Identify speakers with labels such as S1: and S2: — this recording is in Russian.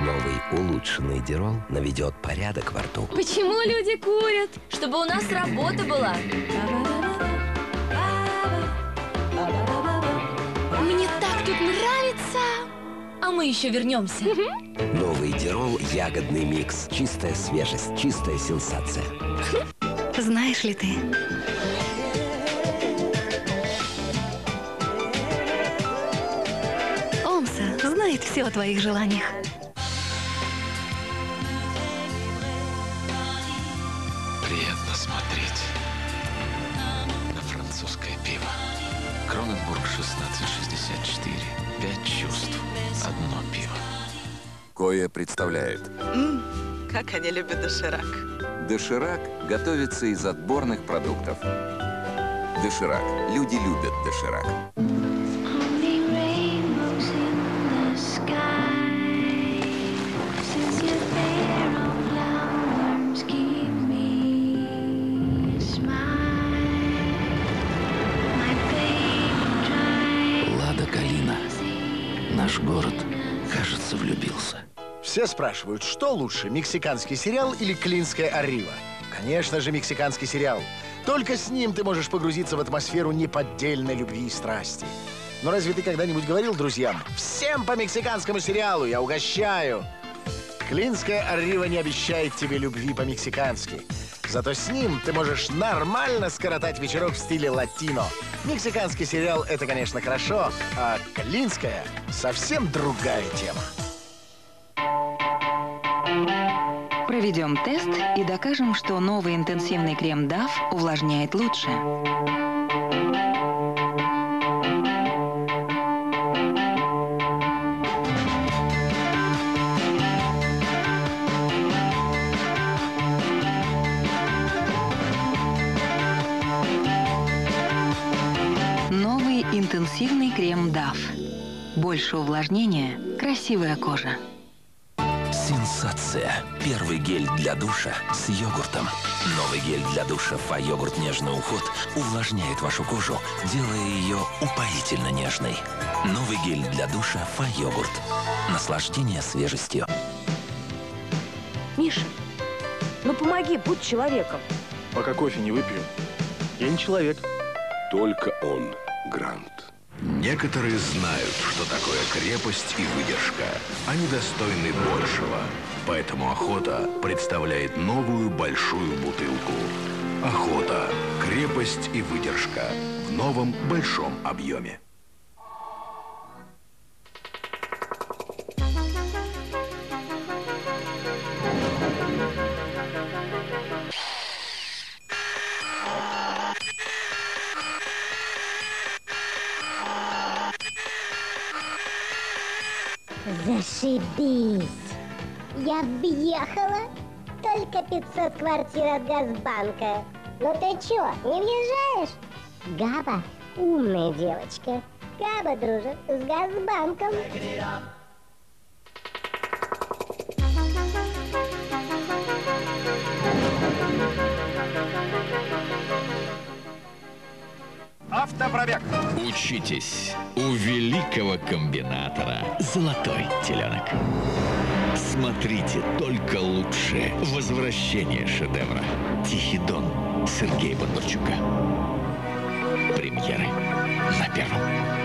S1: Новый улучшенный Дирол наведет порядок во рту.
S2: Почему люди курят? Чтобы у нас работа была. Мне так тут нравится. А мы еще вернемся.
S1: Новый Дирол ягодный микс. Чистая свежесть, чистая сенсация.
S3: Знаешь ли ты? Омса знает все о твоих желаниях.
S4: Приятно смотреть на французское пиво. Кроненбург 1664. 5 чувств. Одно пиво.
S5: Коя представляет.
S6: Как они любят доширак.
S5: Доширак готовится из отборных продуктов. Доширак. Люди любят доширак.
S4: Лада Калина. Наш город, кажется, влюбился.
S7: Все спрашивают, что лучше, мексиканский сериал или клинская аррива? Конечно же, мексиканский сериал. Только с ним ты можешь погрузиться в атмосферу неподдельной любви и страсти. Но разве ты когда-нибудь говорил друзьям: всем по мексиканскому сериалу, я угощаю? Клинская аррива не обещает тебе любви по-мексикански. Зато с ним ты можешь нормально скоротать вечерок в стиле латино. Мексиканский сериал — это, конечно, хорошо, а клинская — совсем другая тема.
S3: Проведем тест и докажем, что новый интенсивный крем DAF увлажняет лучше. Новый интенсивный крем DAF. Больше увлажнения, красивая кожа.
S1: Сенсация. Первый гель для душа с йогуртом. Новый гель для душа Фа-йогурт нежный уход увлажняет вашу кожу, делая ее упоительно нежной. Новый гель для душа Фа-йогурт. Наслаждение свежестью.
S8: Миша, ну помоги, будь человеком.
S9: Пока кофе не выпью, я не человек.
S10: Только он, Грант. Некоторые знают, что такое крепость и выдержка. Они достойны большего. Поэтому Охота представляет новую большую бутылку. Охота. Крепость и выдержка. В новом большом объеме.
S11: Зашибись! Я въехала. Только 500 квартир от Газбанка. Ну ты чё, не въезжаешь? Габа умная девочка. Габа дружит с Газбанком.
S7: Автопробег.
S12: Учитесь у великого комбинатора «Золотой теленок». Смотрите только лучше. Возвращение шедевра. «Тихий дон» Сергея Бондарчука. Премьеры на Первом.